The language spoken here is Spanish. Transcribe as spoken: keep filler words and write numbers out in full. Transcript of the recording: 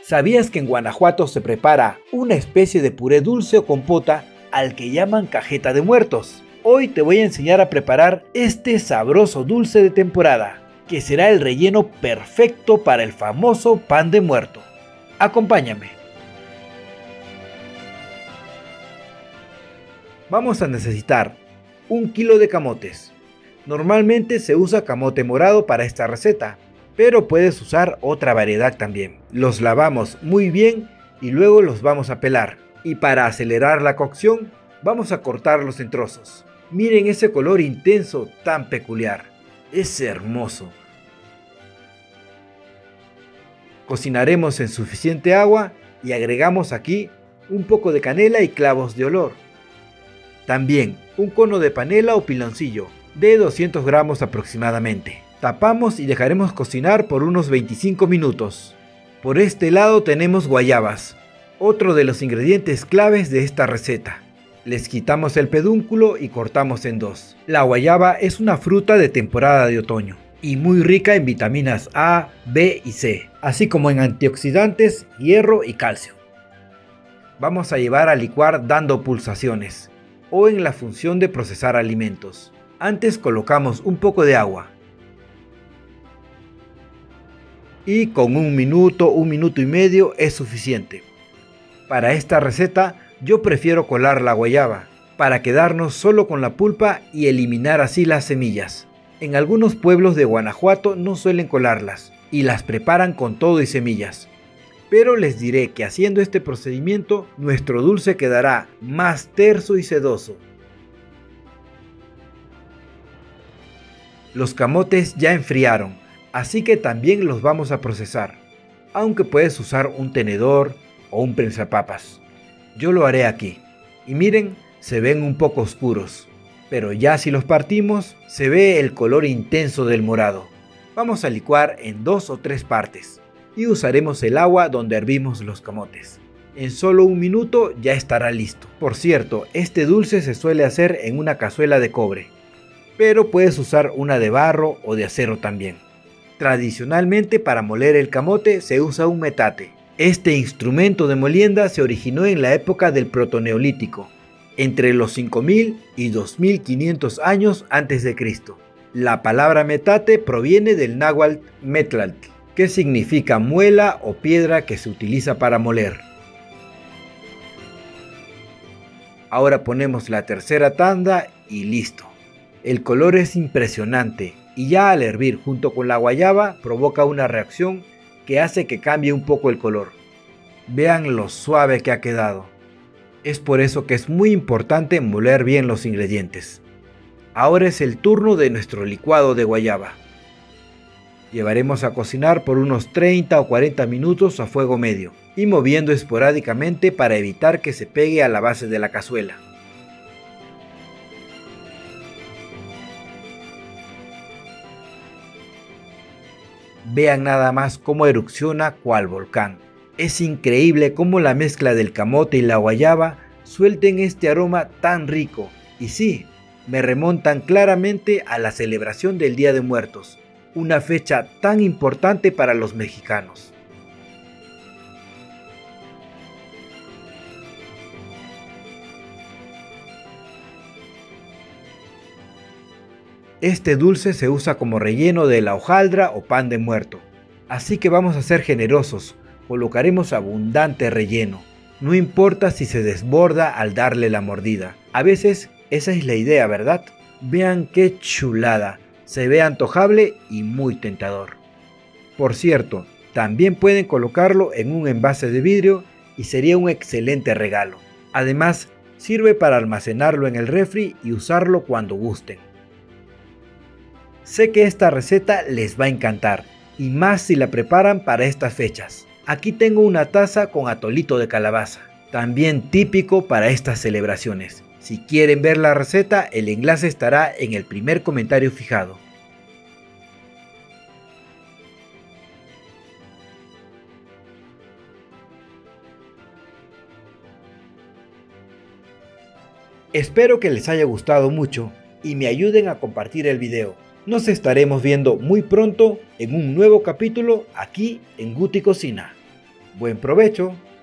¿Sabías que en Guanajuato se prepara una especie de puré dulce o compota al que llaman cajeta de muertos? Hoy te voy a enseñar a preparar este sabroso dulce de temporada, que será el relleno perfecto para el famoso pan de muerto. Acompáñame. Vamos a necesitar un kilo de camotes. Normalmente se usa camote morado para esta receta, pero puedes usar otra variedad también. Los lavamos muy bien y luego los vamos a pelar. Y para acelerar la cocción, vamos a cortarlos en trozos. Miren ese color intenso tan peculiar. Es hermoso. Cocinaremos en suficiente agua y agregamos aquí un poco de canela y clavos de olor. También un cono de panela o piloncillo de doscientos gramos aproximadamente. Tapamos y dejaremos cocinar por unos veinticinco minutos. Por este lado tenemos guayabas, otro de los ingredientes claves de esta receta. Les quitamos el pedúnculo y cortamos en dos. La guayaba es una fruta de temporada de otoño y muy rica en vitaminas A, B y C, así como en antioxidantes, hierro y calcio. Vamos a llevar a licuar dando pulsaciones o en la función de procesar alimentos. Antes colocamos un poco de agua. Y con un minuto, un minuto y medio es suficiente. Para esta receta yo prefiero colar la guayaba, para quedarnos solo con la pulpa y eliminar así las semillas. En algunos pueblos de Guanajuato no suelen colarlas y las preparan con todo y semillas. Pero les diré que haciendo este procedimiento nuestro dulce quedará más terso y sedoso. Los camotes ya enfriaron, así que también los vamos a procesar, aunque puedes usar un tenedor o un prensapapas. Yo lo haré aquí, y miren, se ven un poco oscuros, pero ya si los partimos, se ve el color intenso del morado. Vamos a licuar en dos o tres partes, y usaremos el agua donde hervimos los camotes. En solo un minuto ya estará listo. Por cierto, este dulce se suele hacer en una cazuela de cobre, pero puedes usar una de barro o de acero también. Tradicionalmente para moler el camote se usa un metate. Este instrumento de molienda se originó en la época del protoneolítico, entre los cinco mil y dos mil quinientos años antes de Cristo. La palabra metate proviene del náhuatl metlatl, que significa muela o piedra que se utiliza para moler. Ahora ponemos la tercera tanda y listo. El color es impresionante y ya al hervir junto con la guayaba provoca una reacción que hace que cambie un poco el color. Vean lo suave que ha quedado. Es por eso que es muy importante moler bien los ingredientes. Ahora es el turno de nuestro licuado de guayaba. Llevaremos a cocinar por unos treinta o cuarenta minutos a fuego medio y moviendo esporádicamente para evitar que se pegue a la base de la cazuela. Vean nada más cómo erupciona cual volcán. Es increíble cómo la mezcla del camote y la guayaba suelten este aroma tan rico. Y sí, me remontan claramente a la celebración del Día de Muertos, una fecha tan importante para los mexicanos. Este dulce se usa como relleno de la hojaldra o pan de muerto, así que vamos a ser generosos, colocaremos abundante relleno. No importa si se desborda al darle la mordida, a veces esa es la idea, ¿verdad? Vean qué chulada, se ve antojable y muy tentador. Por cierto, también pueden colocarlo en un envase de vidrio y sería un excelente regalo. Además, sirve para almacenarlo en el refri y usarlo cuando gusten. Sé que esta receta les va a encantar, y más si la preparan para estas fechas. Aquí tengo una taza con atolito de calabaza, también típico para estas celebraciones. Si quieren ver la receta, el enlace estará en el primer comentario fijado. Espero que les haya gustado mucho y me ayuden a compartir el video. Nos estaremos viendo muy pronto en un nuevo capítulo aquí en Guti Cocina. Buen provecho.